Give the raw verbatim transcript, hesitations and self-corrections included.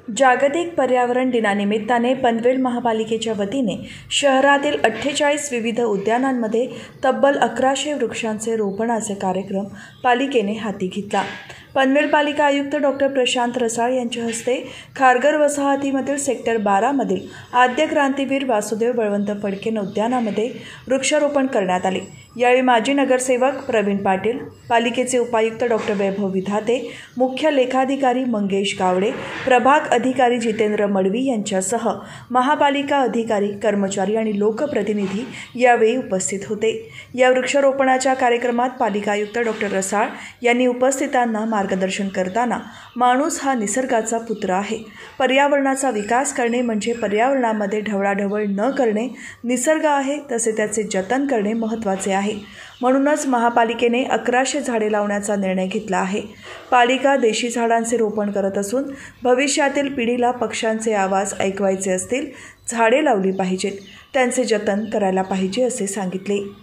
जागतिक पर्यावरण दिनानिमित्ताने पनवेल महापालिकेच्या वतीने शहरातील अठ्ठेचाळीस विविध उद्यानांमध्ये तब्बल अकराशे वृक्षांचे रोपणाचे कार्यक्रम पालिकेने हाती घेतला। पनवेल पालिका आयुक्त डॉक्टर प्रशांत रसाळ यांच्या हस्ते खारघर वसाहतीमधील सेक्टर बारा मधील आद्य क्रांतीवीर वासुदेव बळवंत फडके उद्यानामध्ये वृक्षारोपण करण्यात आले। यावेळी माजी नगरसेवक प्रवीण पाटील, पालिकेचे उपायुक्त डॉक्टर वैभव विधाते, मुख्य लेखाधिकारी मंगेश गावडे, प्रभाग अधिकारी जितेंद्र मडवी यांच्यासह महापालिका अधिकारी, कर्मचारी आणि लोकप्रतिनिधी यावेळी उपस्थित होते। या वृक्षारोपणाच्या कार्यक्रमात पालिका आयुक्त डॉक्टर रसाळ यांनी उपस्थितांना मार्गदर्शन करताना माणूस हा निसर्गाचा पुत्र आहे, पर्यावरणाचा विकास करणे म्हणजे पर्यावरणामध्ये ढवळाढवळ न करणे, निसर्ग आहे तसे त्याचे जतन करणे महत्त्वाचे आहे। म्हणूनच महापालिकेने अकराशे झाडे लावण्याचा निर्णय घेतला आहे। पालिका देशी झाडांचे रोपण करत असून भविष्यातील पिढीला पक्ष्यांचे आवाज ऐकवायचे असतील, झाडे लावली पाहिजेत, त्यांचे जतन करायला पाहिजे असे सांगितले।